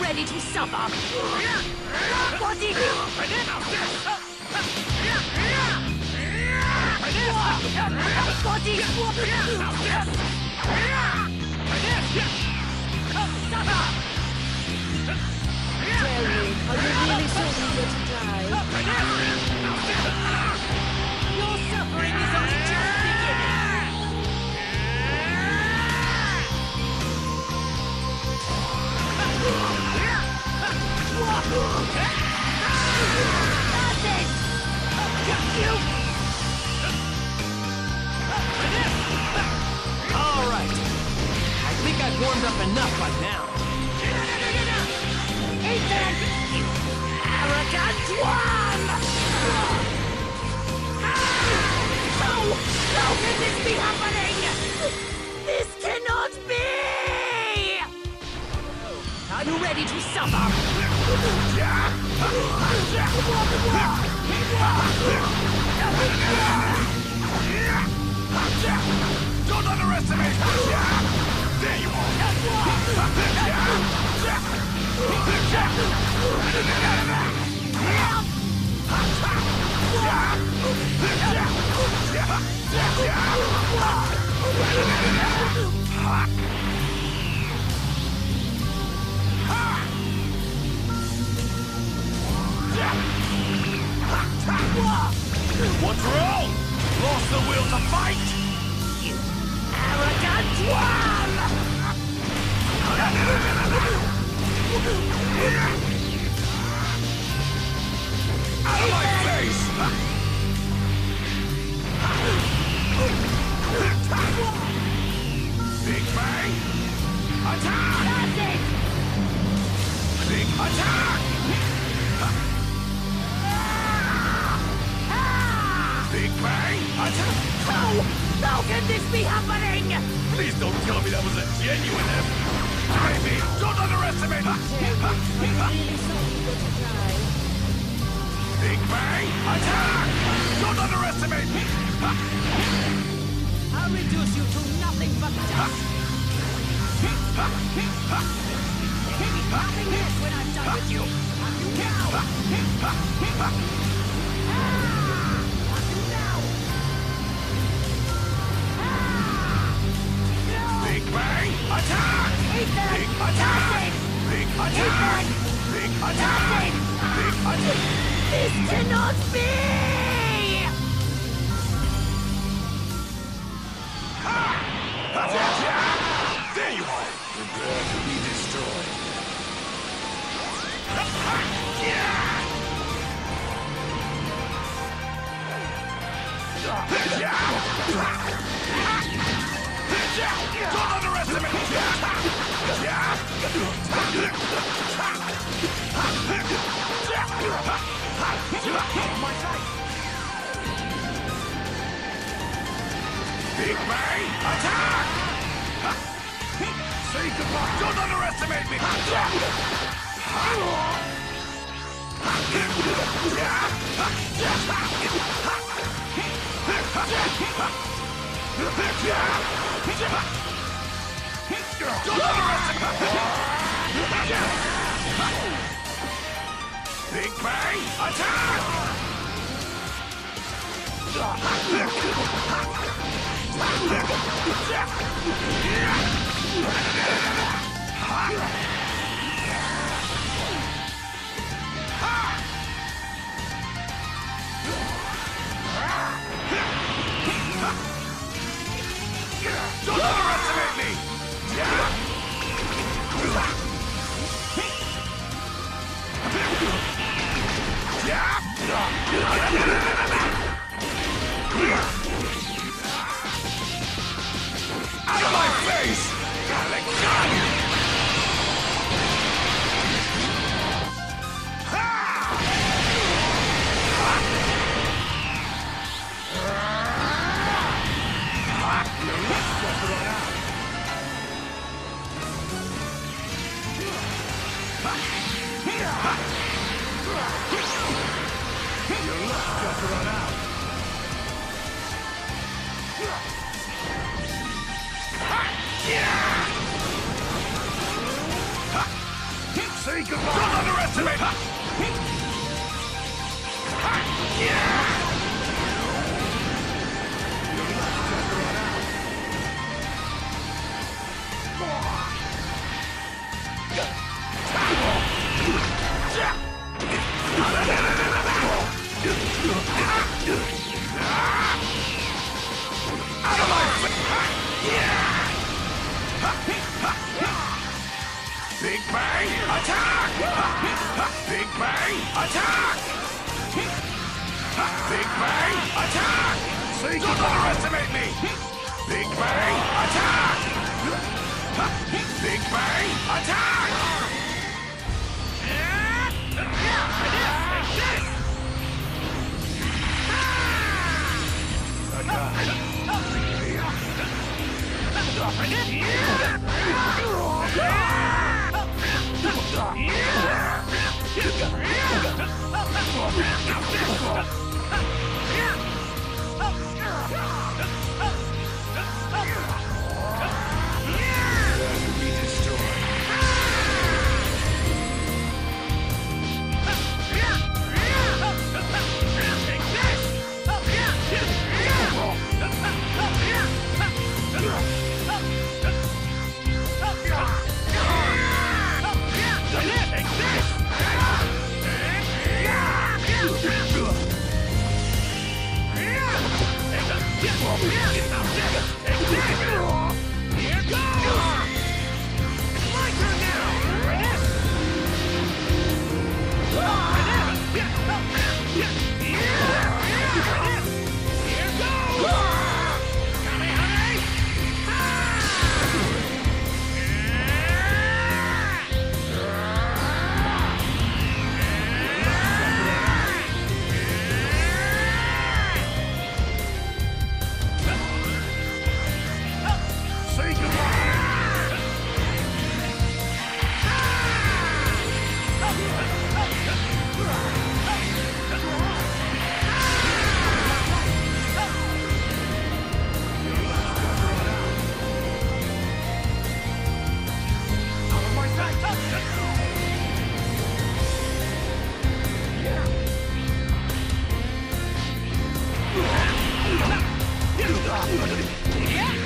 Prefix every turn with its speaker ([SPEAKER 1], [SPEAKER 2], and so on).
[SPEAKER 1] ready to suffer? Body! Jerry, are you really so eager to die? Your suffering is only just beginning. That's it! You!
[SPEAKER 2] All right. I think I've warmed up enough by now.
[SPEAKER 1] Ethan! You arrogant one! How can this be happening? This cannot be! Are you ready to suffer?
[SPEAKER 3] Don't underestimate! There you are! What's wrong? Lost the will to fight?
[SPEAKER 1] You arrogant one!
[SPEAKER 3] Out of my face! Big Bang! Attack!
[SPEAKER 1] That's it!
[SPEAKER 3] Big attack! Big Bang! Attack!
[SPEAKER 1] How can this be happening?
[SPEAKER 3] Please don't tell me that was a genuine effort! Baby, don't underestimate me!
[SPEAKER 1] Really so eager to die.
[SPEAKER 3] Big Bang! Attack! Don't underestimate me!
[SPEAKER 1] I'll reduce you to nothing but dust. Nothing less when I'm done with you. Now!
[SPEAKER 3] Big Bang! Attack!
[SPEAKER 1] Ethan!
[SPEAKER 3] Big attack! Big attack! Big attack! Big attack!
[SPEAKER 1] This cannot be!
[SPEAKER 3] There you are! Prepare to be destroyed. Don't underestimate me! Big Bang, attack! Say goodbye! Don't underestimate me! Don't underestimate me! Big Bang, attack! Don't underestimate me! Out of my face! Alex! Say goodbye! Don't underestimate! Out of my Big Bang attack! Big Bang attack! Big Bang attack! See, don't underestimate me! Big Bang attack! Big Bang attack!
[SPEAKER 1] Yeah!